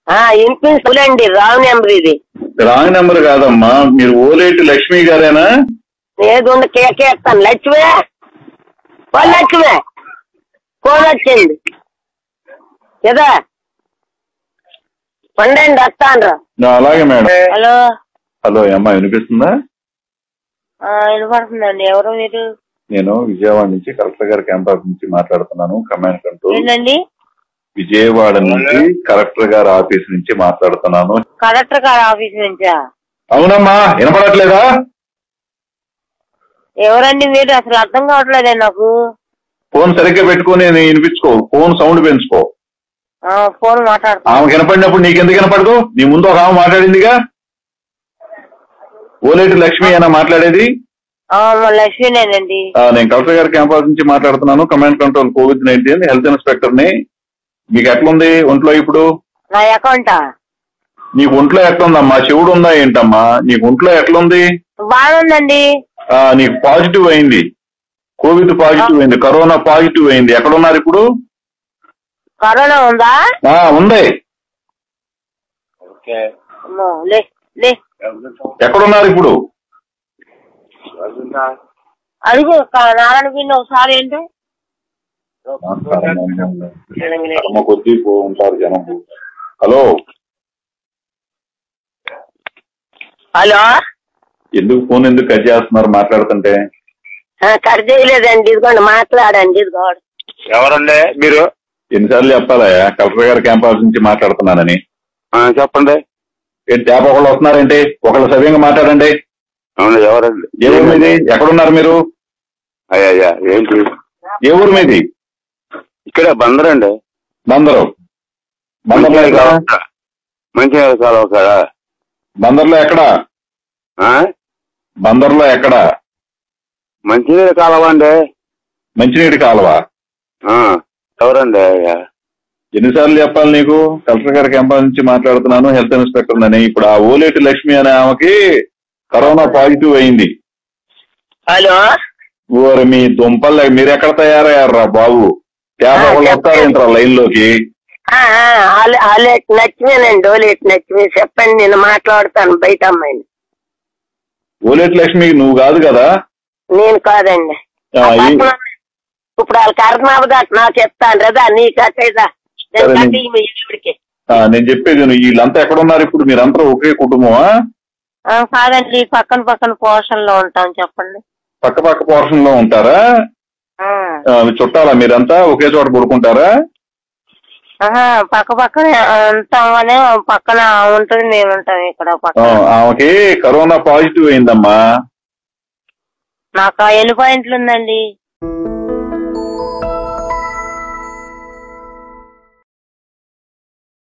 వినిపిస్తుందండి. Wrong number ఇది. Wrong number కాదమ్మా, మీరు ఓలేటి లక్ష్మి గారేనా? ఏదో కేకేస్తాను. లక్ష్మి లక్ష్మి ఫోన్ వచ్చింది కదా, పండండి వస్తాను. అలాగే మేడం. హలో హలో అమ్మా, వినిపిస్తుందా? వినపడుతుందండి. ఎవరు మీరు? నేను విజయవాడ నుంచి కలెక్టర్ గారి క్యాంపస్ నుంచి మాట్లాడుతున్నాను. Command control. ఏంటండి? విజయవాడ నుంచి కలెక్టర్ గారి ఆఫీస్ నుంచి మాట్లాడుతున్నాను. కలెక్టర్ గారి ఆఫీస్ నుంచా? అవునమ్మా, వినపడట్లేదా? ఎవరండి మీరు? అసలు అర్థం కావట్లేదే నాకు. ఫోన్ సరిగ్గా పెట్టుకుని వినిపించుకో, ఫోన్ సౌండ్ పెంచుకో. ఫోన్ మాట్లాడుతా. ఆమె వినపడినప్పుడు నీకెందుకు వినపడదు? నీ ముందు ఒక ఆమె మాట్లాడిందిగా. ఓలేటి లక్ష్మి అయినా మాట్లాడేది? లక్ష్మీనేనండి. నేను కలెక్టర్ గారి క్యాంపస్ నుంచి మాట్లాడుతున్నాను. Command control COVID-19 health inspector ని. మీకు ఎట్లుంది ఒంట్లో ఇప్పుడు? నా అకౌంటా? నీకు ఒంట్లో ఎట్లుందమ్మా? చెవుడు ఉందా ఏంటమ్మా? నీకు ఒంట్లో ఎట్లుంది? బాగుందండి. నీకు పాజిటివ్ అయింది, కోవిడ్ పాజిటివ్ అయింది, కరోనా పాజిటివ్ అయింది. ఎక్కడున్నారు ఇప్పుడు? కరోనా ఉందా? ఉంది. ఎక్కడున్నారు ఇప్పుడు? అడుగు నారాయణ పిండి ఒకసారి. ఏంటి కొద్ది ఉంటారు జనం. హలో హలో, ఎందుకు ఫోన్ ఎందుకు కట్ చేస్తున్నారు మాట్లాడుతుంటే? కట్ చేయలేదండి. ఇదిగోండి మాట్లాడండి. ఇదిగోండి. ఎవరండి మీరు? ఎన్నిసార్లు చెప్పాలా కలెక్టర్ గారి క్యాంపస్ నుంచి మాట్లాడుతున్నానని? చెప్పండి. ఏంటి తేప ఒకళ్ళు వస్తున్నారేంటి? ఒకళ్ళు సవ్యంగా మాట్లాడండి. అవును, ఎవరండి? ఏ ఊరు మీది? ఎక్కడున్నారు మీరు? అయ్యా ఏంటి? ఏ ఊరు మీది? ఇక్కడే బందరండి. బందరు? బందర్లో ఎక్కడ? మంచినీళ్ళ కాలువ కాడా? బందర్లో ఎక్కడ? బందర్లో ఎక్కడ? మంచినీళ్ళ కాలువ అండి. మంచినీటి కాలువ? ఎవరండి? ఎన్నిసార్లు చెప్పాలి నీకు? కలెక్టర్ గారి క్యాంపస్ నుంచి మాట్లాడుతున్నాను, హెల్త్ ఇన్స్పెక్టర్ అని. ఇప్పుడు ఆ ఓలేటి లక్ష్మి అనే ఆమెకి కరోనా పాజిటివ్ అయింది. హలో, ఓరి మీ దుంపల్, మీరు ఎక్కడ తయారయ్యారా బాబు? వస్తారేంట్రా లైన్ లోకి? లక్ష్మీనండి. ఓలేటి లక్ష్మి. చెప్పండి, నేను మాట్లాడతాను బయట అమ్మాయిని. ఓలేటి లక్ష్మి నువ్వు కాదు కదా? నేను కాదండి. ఇప్పుడు వాళ్ళకి అర్థం అవ్వదు. నాకు చెప్తాను రదా, నీ కథ. నేను చెప్పేది వీళ్ళంతా ఎక్కడున్నారు ఇప్పుడు? మీరంతా ఒకే కుటుంబమా? కాదండి, పక్కన పక్కన పోర్షన్ లో ఉంటాం. చెప్పండి. పక్క పక్క పోర్షన్ లో ఉంటారా? చుట్టాలా మీరంతా? ఒకే చోట పడుకుంటారా? పక్క పక్కన ఉంటామని పక్కన ఉంటుంది, మేము ఉంటాం ఇక్కడ. ఆమెకి కరోనా పాజిటివ్ అయిందమ్మా. నాకు 7 పాయింట్లు ఉందండి.